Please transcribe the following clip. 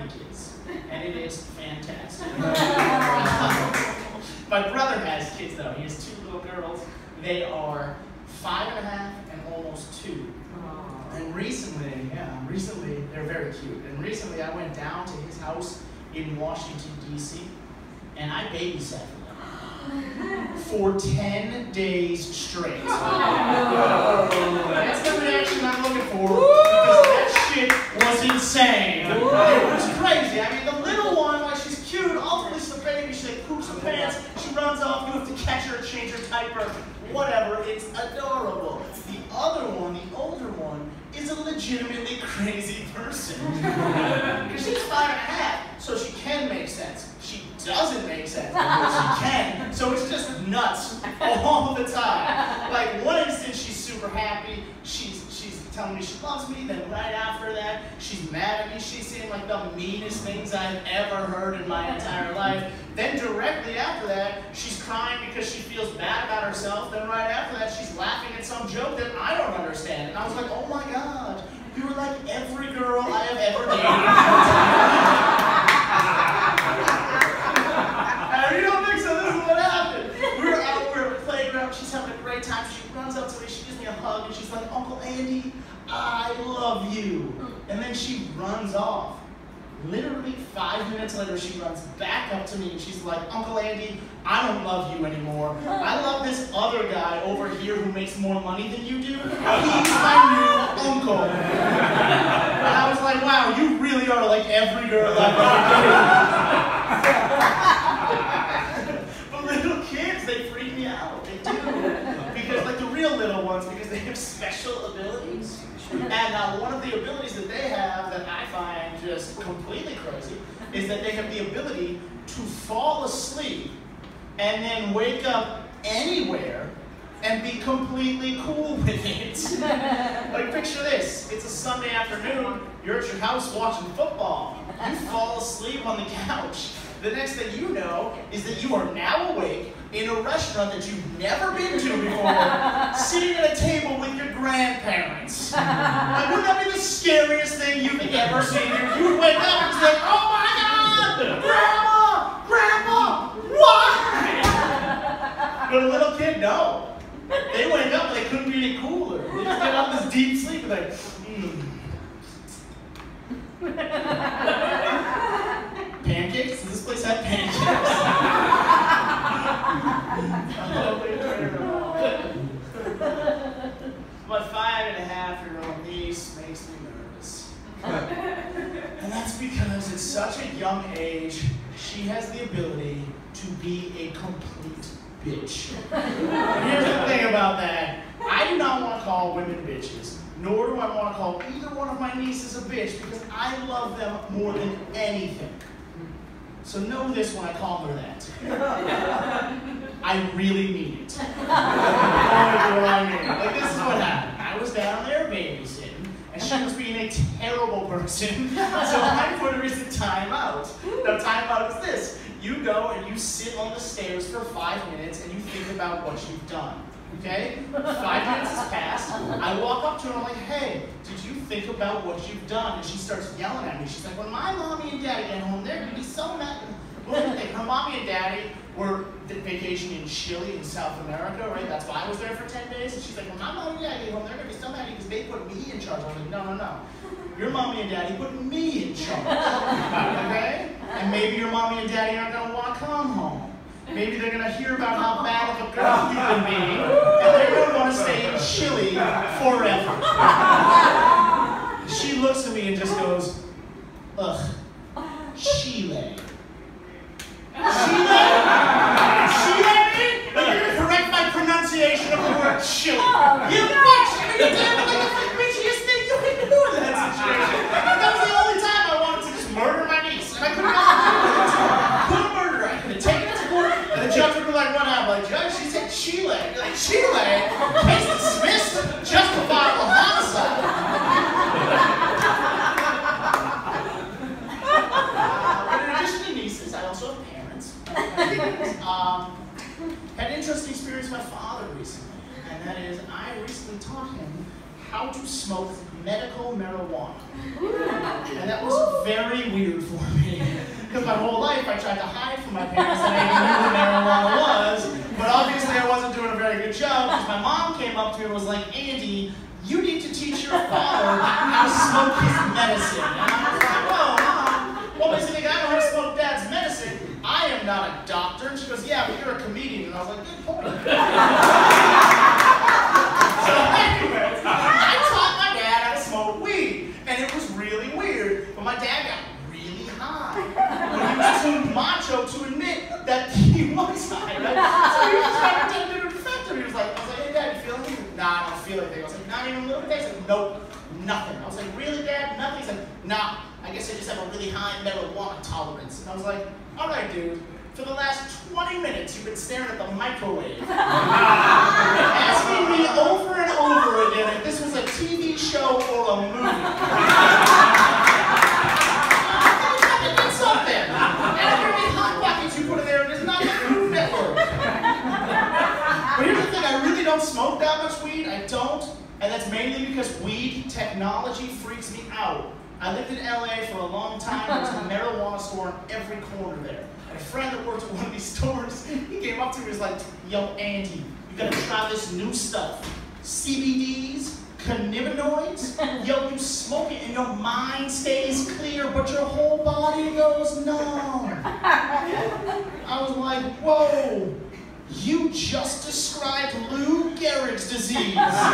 kids, and it is fantastic. My brother has kids though. He has 2 little girls. They are 5.5 and almost 2. And recently, they're very cute. And recently I went down to his house in Washington, D.C., and I babysat for them for 10 days straight. That's the reaction I'm looking for, because that shit was insane. It was crazy. I mean, the little one, like, she's cute, ultimately she's a baby, she like poops her pants, she runs off, you have to catch her, change her diaper, whatever, it's adorable. The other one, the older one, is a legitimately crazy person. Because she's 5.5, so she can make sense. She doesn't make sense, but she can. So it's just nuts all the time. Like, one instance, she's super happy. She's telling me she loves me. Then right after that, she's mad at me. She's saying like the meanest things I've ever heard in my entire life. Then directly after that, she's crying because she feels bad about herself. Then right after that, she's laughing at some joke that I don't understand. And I was like, oh my God, you were like every girl I have ever dated. You don't think so? This is what happened. We're at the playground. She's having a great time. She runs up to me. She gives me a hug, and she's like, Uncle Andy, I love you. And then she runs off. Literally 5 minutes later, she runs back up to me, and she's like, Uncle Andy, I don't love you anymore. I love this other guy over here who makes more money than you do. He's my new uncle. And I was like, wow, you really are like every girl I've ever dated. But little kids, they freak me out. They do. Because like the real little ones, because they have special abilities. And one of the abilities that they have that I find just completely crazy is that they have the ability to fall asleep and then wake up anywhere and be completely cool with it. Like, picture this. It's a Sunday afternoon. You're at your house watching football. You fall asleep on the couch. The next thing you know is that you are now awake in a restaurant that you've never been to before, sitting at a table with your grandparents. Like, wouldn't that be the scariest thing you've ever seen? You would wake up and say, oh my God, Grandma, Grandma, what? But a little kid, no. They wake up and they couldn't be any cooler. They just get out of this deep sleep and like, Pancakes? Does this place have pancakes? My 5.5-year-old niece makes me nervous. And that's because at such a young age, she has the ability to be a complete bitch. And here's the thing about that. I do not want to call women bitches, nor do I want to call either one of my nieces a bitch, because I love them more than anything. So know this when I call her that. I really mean it. Like, this is what happened. I was down there babysitting, and she was being a terrible person, so I put her as a timeout. Now, timeout is this. You go and you sit on the stairs for 5 minutes, and you think about what you've done. Okay? 5 minutes has passed. I walk up to her and I'm like, hey, did you think about what you've done? And she starts yelling at me. She's like, when my mommy and daddy get home, they're going to be so mad. Her mommy and daddy were vacationing in Chile in South America, right? That's why I was there for 10 days. And she's like, when my mommy and daddy get home, they're going to be so mad because they put me in charge. I was like, no, no, no. Your mommy and daddy put me in charge. Okay? And maybe your mommy and daddy aren't going to want to come home. Maybe they're going to hear about how bad of a girl you can be, and they're going to want to stay in Chile forever. She looks at me and just goes, ugh, Chile. Chile? Chile? Like, you're going to correct my pronunciation of the word Chile. You bitch! I mean, you're damn like the bitchiest thing you can do in that situation. That was the only time I wanted to just murder my niece, and I couldn't couldn't murder her. I could have taken it to court, and the judge would be like, what happened? Like, Judge, she said Chile. You're like, Chile? Case dismissed. Justifiable homicide. But in addition to nieces, I also have parents. Had an interesting experience with my father recently, and that is I recently taught him how to smoke medical marijuana. And that was very weird for me. Because my whole life I tried to hide from my parents that I even knew what marijuana was. But obviously I wasn't doing a very good job because my mom came up to me and was like, Andy, you need to teach your father how to smoke his medicine. And I was like, whoa, well, basically, I know how to smoke dad's medicine. I am not a doctor. And she goes, yeah, but you're a comedian. And I was like, good point. So anyway, I taught my dad how to smoke weed. And it was really weird. But my dad got really high. But he was too macho to admit that he was high, right? So he was just trying to pretend it didn't affect him. He was like, I was like, hey, Dad, you feel anything? Nah, I don't feel anything. I was like, not even a little bit? He said, nope, nothing. I was like, really, Dad? Nothing? He said, nah, I guess I just have a really high marijuana tolerance. And I was like, all right, dude. For the last 20 minutes, you've been staring at the microwave. Asking me over and over again if this was a TV show or a movie. Something. And every hot pockets you put in there, and it's not the Food Network. But here's the thing, I really don't smoke that much weed. I don't. And that's mainly because weed technology freaks me out. I lived in LA for a long time. There was a marijuana store on every corner there. And a friend that worked at one of these stores, he came up to me and was like, yo, Andy, you gotta try this new stuff. CBDs, cannabinoids, yo, you smoke it and your mind stays clear, but your whole body goes numb. I was like, whoa, you just described Lou Gehrig's disease.